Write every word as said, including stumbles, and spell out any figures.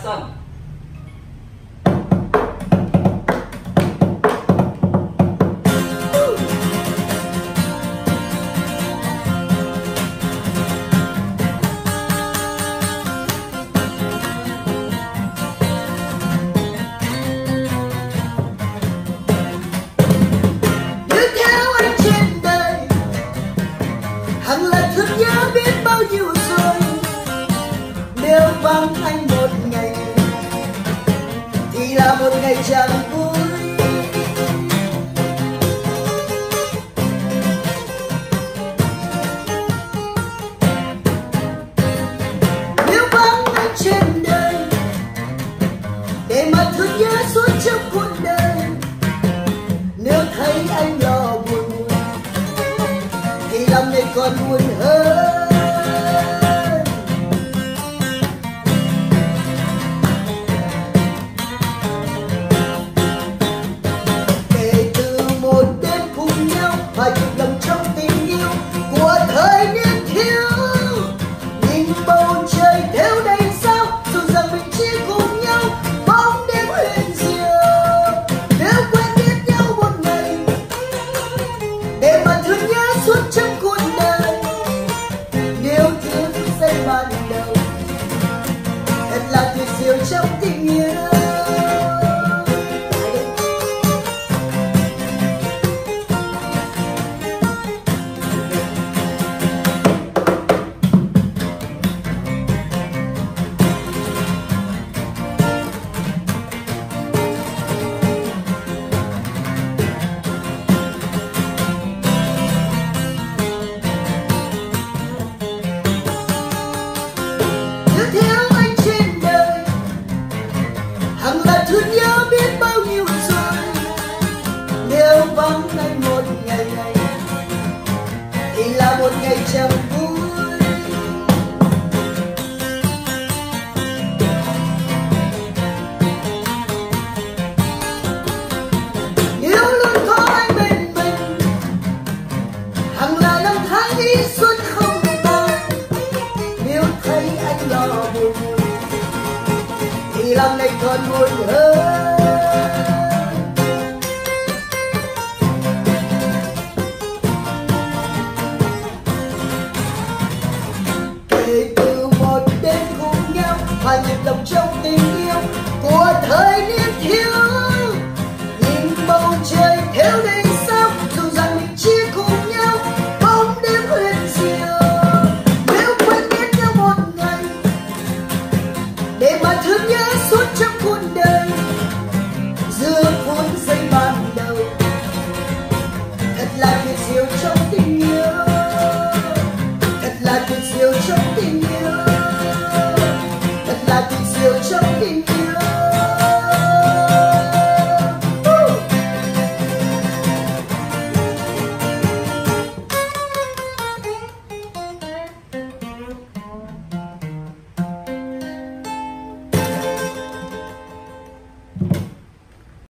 Action. Nếu vắng anh một ngày thì là một ngày chẳng vui. Nếu vắng anh trên đời để mà thương nhớ suốt trong cuộc đời, nếu thấy anh lo buồn thì lòng này còn buồn hơn. Và chụp đồng trong tình yêu của thời niên thiếu, nhìn bầu trời theo đầy sao, dù rằng mình chỉ cùng nhau bóng đêm huyền diệu. Nếu quen biết nhau một ngày để mà thương nhớ suốt trong cuộc đời, nếu thiếu những giây ban đầu thật là tuyệt diệu trong tình yêu. Thiếu anh trên đời hằng là thương nhớ biết bao nhiêu rồi. Nếu vắng anh một ngày này thì là một ngày chẳng vui. Nếu luôn có anh bên mình hằng là năm tháng đi xuân không tan. Nếu thấy anh lo buồn thì lòng này còn buồn hơn. Kể từ một đêm cùng nhau hòa nhịp lòng trong tình yêu của thời niên thiếu, nhìn bầu trời theo đầy sao, dù rằng mình chia cùng nhau bóng đêm huyền diệu. Để mà thương nhớ suốt trong cuộc đời, giữa phút giây ban đầu thật là tuyệt diệu trong